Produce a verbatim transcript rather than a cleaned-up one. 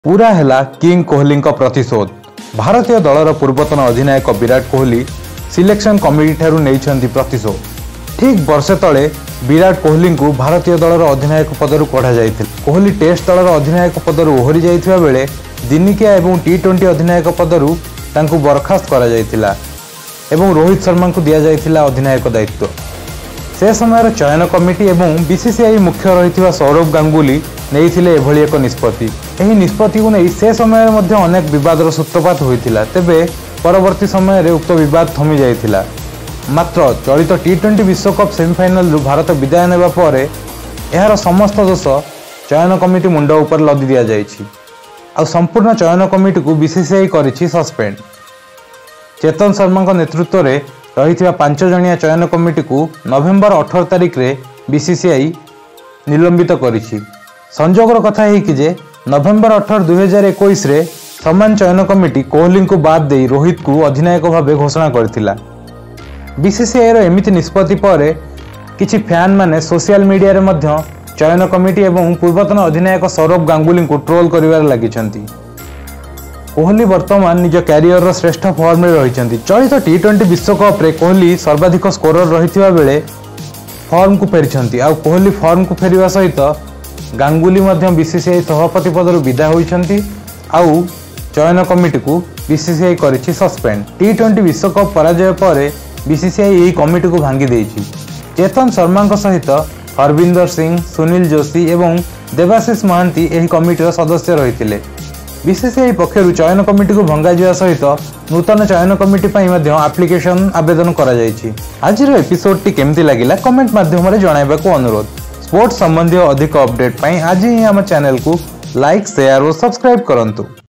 पूरा हैला किंग कोहली प्रतिशोध। भारतीय दलर पूर्वतन अधिनायक विराट कोहली सिलेक्शन कमिटी ठारू नेइछंती प्रतिशोध। ठीक वर्षे तले विराट कोहली को भारतीय दलर अधिनायक पदरु कढ़ा जाइथिल। कोहली टेस्ट दलर अधिनायक पदरु ओहरी जाइथिबा बेले दिनिकिया एवं टी ट्वेंटी अधिनायक पदरु तांकु बरखास्त करा जाइथिला एवं रोहित शर्मा को दिया जाइथिला अधिनायक दायित्व। से समय चयन कमिटी एवं बीसीसीआई मुख्य रही सौरभ गांगुली नेइथिले एभली एक निष्पत्ति। एही निष्पत्ति को नहीं से समय मध्ये अनेक विवादर सूत्रपात होइथिला। तेबे परवर्ती समय रे उक्त विवाद थमी जाइथिला। मात्र चलित टी ट्वेंटी विश्वकप सेमिफाइनल भारत विदाय नेबा परे एहार समस्त दोष चयन कमिटी मुंड उपर लदी दिया जाइछि। आ संपूर्ण चयन कमिटी को बीसीसीआई करिछि सस्पेंड। चेतन शर्मा नेतृत्व में रही पांच जणिया चयन कमिटी को नवेम्बर अठारह तारिख रे बीसीसीआई निलंबित करिछि। संजोगर कथा है कि जे नवेम्बर अठारह दुई हजार इक्कीस रे समान चयन कमिटी कोहली को बाद दे रोहित को अधिनायक भाव घोषणा करथिला। बीसीसीआई रो एमिति निष्पत्ति पर किछि फैन माने सोशल मीडिया रे मध्य चयन कमिटी एवं पूर्वतन अधिनायक सौरभ गांगुली को ट्रोल करिवार लागिछंती। कोहली वर्तमान निज क्यारियर श्रेष्ठ फॉर्म में रही। चलित टी ट्वेंटी विश्वकप रे कोहली सर्वाधिक स्कोरर रही बेले फॉर्म को फेरी। आ कोहली फॉर्म को फेरिया सहित गांगुली बीसीसीआई सभापति पदर विदाय होइछंती। आउ चयन कमिटी को बीसीसीआई करिछि सस्पेंड। टी ट्वेंटी विश्वकप पराजय पर बीसीसीआई यही कमिटी को भांगी देइछि। चेतन शर्मा सहित हरविंदर सिंह, सुनील जोशी एवं देवाशीष महांती यही कमिटीर सदस्य रही। बीसीसीआई पक्षर चयन कमिटी को भंगा जावा सहित नूतन चयन कमिटी एप्लिकेशन आवेदन करा जायछि। आज एपिसोड टी केमती लागिला कमेंट माध्यम रे जणाइबाकू अनुरोध। स्पोर्ट्स संबंधी अधिक अपडेट पाई आज ही आम चैनल को लाइक, शेयर और सब्सक्राइब करंतु।